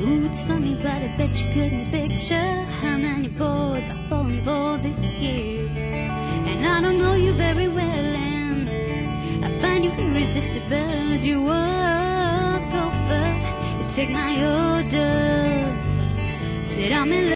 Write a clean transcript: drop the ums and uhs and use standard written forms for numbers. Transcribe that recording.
Ooh, it's funny, but I bet you couldn't picture how many boys I've fallen for this year. And I don't know you very well, and I find you irresistible as you walk over. You take my order, said I'm in love.